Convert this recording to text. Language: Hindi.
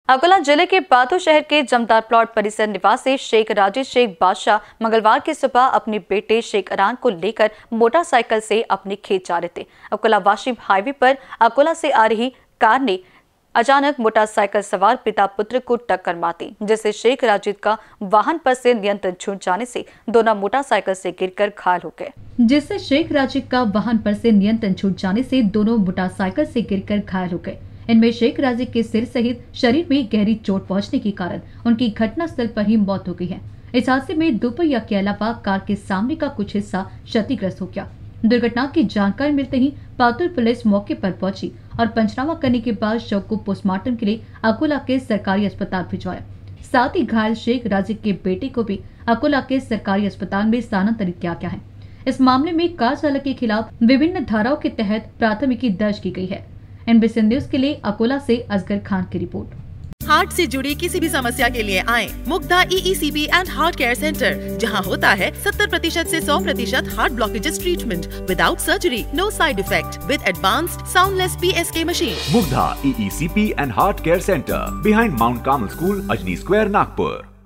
अकोला जिले के बातू शहर के जमदार प्लॉट परिसर निवासी शेख राजेश शेख बादशाह मंगलवार की सुबह अपने बेटे शेख अरान को लेकर मोटरसाइकिल से अपने खेत जा रहे थे। अकोला वाशिम हाईवे पर अकोला से आ रही कार ने अचानक मोटरसाइकिल सवार पिता पुत्र को टक्कर मार दी, जिससे शेख राजिद का वाहन पर से नियंत्रण छूट जाने से दोनों मोटरसाइकिल से गिरकर घायल हो गए। इनमें शेख राजिद के सिर सहित शरीर में गहरी चोट पहुंचने के कारण उनकी घटनास्थल पर ही मौत हो गई है। इस हादसे में दोपहिया के अलावा कार के सामने का कुछ हिस्सा क्षतिग्रस्त हो गया। दुर्घटना की जानकारी मिलते ही पातुर पुलिस मौके पर पहुंची और पंचनामा करने के बाद शव को पोस्टमार्टम के लिए अकोला के सरकारी अस्पताल भिजवाया। साथ ही घायल शेख राजिद के बेटे को भी अकोला के सरकारी अस्पताल में स्थानांतरित किया गया है। इस मामले में कार चालक के खिलाफ विभिन्न धाराओं के तहत प्राथमिकी दर्ज की गई है। NBC न्यूज के लिए अकोला से असगर खान की रिपोर्ट। हार्ट से जुड़ी किसी भी समस्या के लिए आएं Mugdha EECP and heart care centre, जहां होता है 70% से 100% heart blockages treatment without surgery, no side effect, with advanced soundless PSK machine. Mugdha EECP and heart care centre, behind Mount Carmel school, Ajni square, Nagpur.